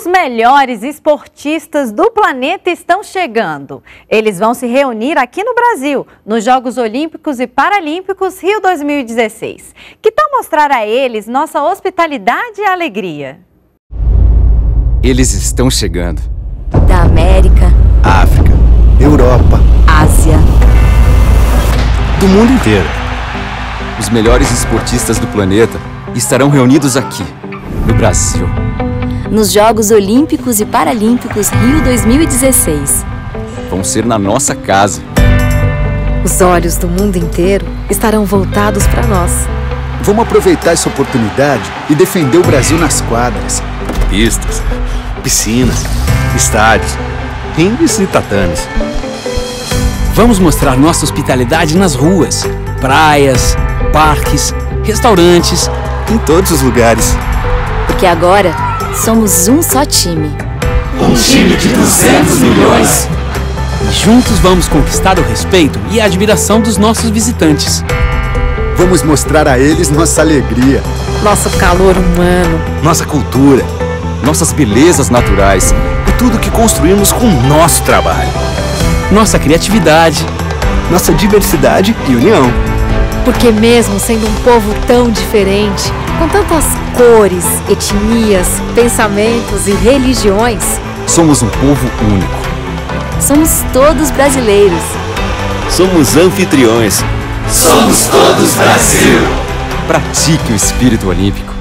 Os melhores esportistas do planeta estão chegando. Eles vão se reunir aqui no Brasil, nos Jogos Olímpicos e Paralímpicos Rio 2016. Que tal mostrar a eles nossa hospitalidade e alegria? Eles estão chegando. Da América, África, Europa, Ásia, do mundo inteiro. Os melhores esportistas do planeta estarão reunidos aqui, no Brasil. nos Jogos Olímpicos e Paralímpicos Rio 2016. Vão ser na nossa casa. Os olhos do mundo inteiro estarão voltados para nós. Vamos aproveitar essa oportunidade e defender o Brasil nas quadras. Pistas, piscinas, estádios, ringues e tatames. Vamos mostrar nossa hospitalidade nas ruas, praias, parques, restaurantes. Em todos os lugares. Porque agora somos um só time. Um time de 200 milhões. E juntos vamos conquistar o respeito e a admiração dos nossos visitantes. Vamos mostrar a eles nossa alegria, Nosso calor humano, Nossa cultura, Nossas belezas naturais. e tudo que construímos com o nosso trabalho. Nossa criatividade. Nossa diversidade e união. porque mesmo sendo um povo tão diferente, com tantas cores, etnias, pensamentos e religiões, Somos um povo único. Somos todos brasileiros. Somos anfitriões. Somos todos Brasil. Pratique o espírito olímpico.